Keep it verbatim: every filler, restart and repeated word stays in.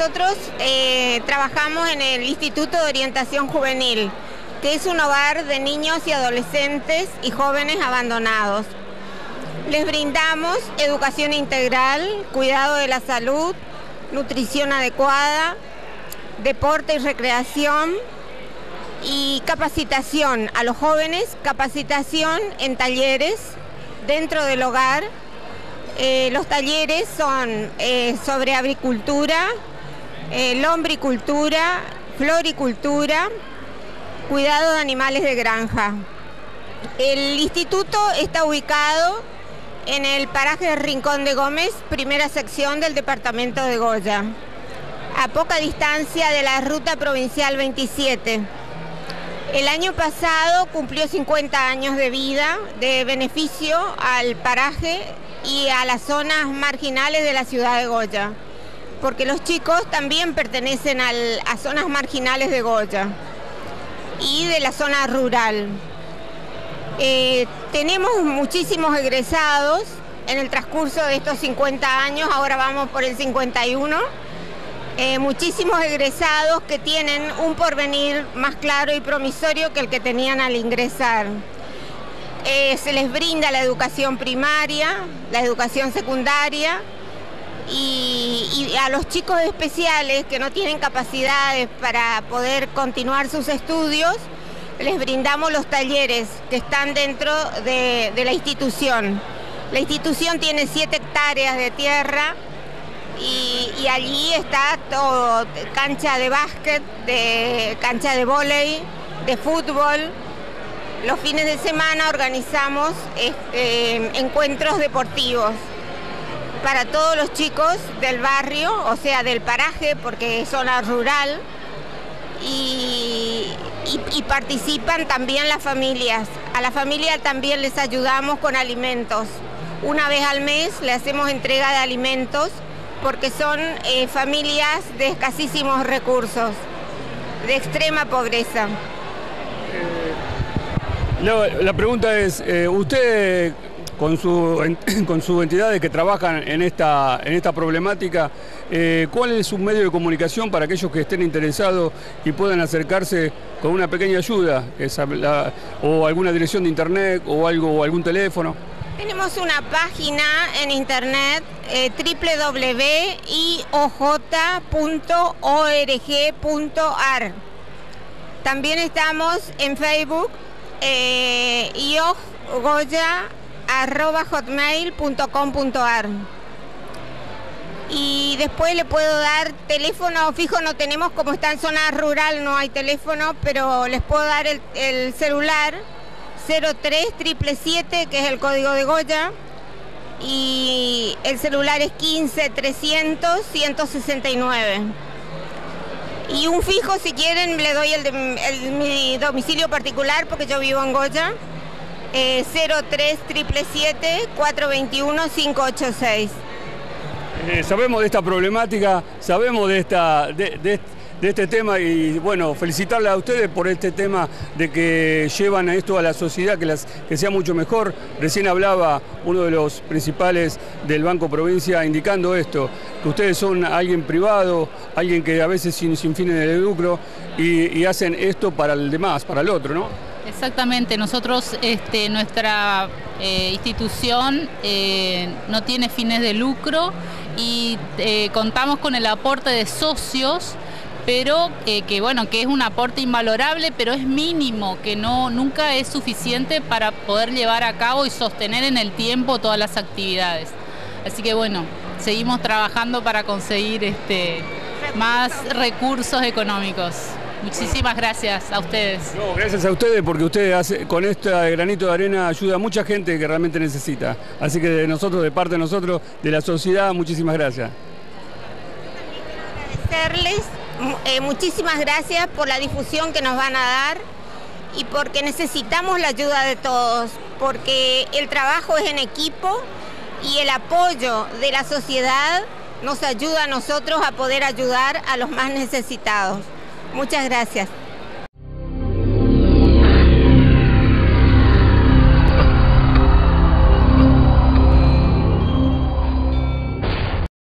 nosotros eh, trabajamos en el Instituto de Orientación Juvenil, que es un hogar de niños y adolescentes y jóvenes abandonados. Les brindamos educación integral, cuidado de la salud, nutrición adecuada, deporte y recreación y capacitación a los jóvenes, capacitación en talleres dentro del hogar. Eh, los talleres son eh, sobre agricultura, eh, lombricultura, floricultura, cuidado de animales de granja. El instituto está ubicado en el paraje de Rincón de Gómez, primera sección del departamento de Goya, a poca distancia de la ruta provincial veintisiete. El año pasado cumplió cincuenta años de vida, de beneficio al paraje y a las zonas marginales de la ciudad de Goya, porque los chicos también pertenecen al, a zonas marginales de Goya y de la zona rural. Eh, tenemos muchísimos egresados en el transcurso de estos cincuenta años, ahora vamos por el cincuenta y uno, eh, muchísimos egresados que tienen un porvenir más claro y promisorio que el que tenían al ingresar. Eh, se les brinda la educación primaria, la educación secundaria y, y a los chicos especiales que no tienen capacidades para poder continuar sus estudios, les brindamos los talleres que están dentro de, de la institución. La institución tiene siete hectáreas de tierra y, y allí está todo, cancha de básquet, de, cancha de vóley, de fútbol. Los fines de semana organizamos este, encuentros deportivos para todos los chicos del barrio, o sea, del paraje, porque es zona rural, y, y, y participan también las familias. A la familia también les ayudamos con alimentos. Una vez al mes le hacemos entrega de alimentos porque son eh, familias de escasísimos recursos, de extrema pobreza. La, la pregunta es, eh, usted con su, con sus entidades que trabajan en esta, en esta problemática, eh, ¿cuál es su medio de comunicación para aquellos que estén interesados y puedan acercarse con una pequeña ayuda, es la, o alguna dirección de internet o, algo, o algún teléfono? Tenemos una página en internet, eh, doble u doble u doble u punto i o j punto org punto a r. También estamos en Facebook, eh, iojgoya arroba hotmail punto com punto a r. Y después le puedo dar teléfono fijo, no tenemos, como está en zona rural no hay teléfono, pero les puedo dar el, el celular cero tres siete siete siete, que es el código de Goya, y el celular es quince trescientos ciento sesenta y nueve. Y un fijo, si quieren, le doy el de el, mi domicilio particular, porque yo vivo en Goya, eh, cero tres siete siete siete, cuatro dos uno, cinco ocho seis. Eh, sabemos de esta problemática, sabemos de, esta, de, de, de este tema y bueno, felicitarle a ustedes por este tema de que llevan a esto a la sociedad, que, las, que sea mucho mejor. Recién hablaba uno de los principales del Banco Provincia indicando esto, que ustedes son alguien privado, alguien que a veces sin, sin fines de lucro y, y hacen esto para el demás, para el otro, ¿no? Exactamente, nosotros, este, nuestra eh, institución eh, no tiene fines de lucro y eh, contamos con el aporte de socios, pero eh, que bueno, que es un aporte invalorable, pero es mínimo, que no, nunca es suficiente para poder llevar a cabo y sostener en el tiempo todas las actividades. Así que bueno, seguimos trabajando para conseguir este, más recursos económicos. Muchísimas gracias a ustedes. No, gracias a ustedes porque ustedes hace, con este granito de arena ayuda a mucha gente que realmente necesita. Así que de nosotros, de parte de nosotros, de la sociedad, muchísimas gracias. Agradecerles, eh, muchísimas gracias por la difusión que nos van a dar y porque necesitamos la ayuda de todos, porque el trabajo es en equipo y el apoyo de la sociedad nos ayuda a nosotros a poder ayudar a los más necesitados. Muchas gracias.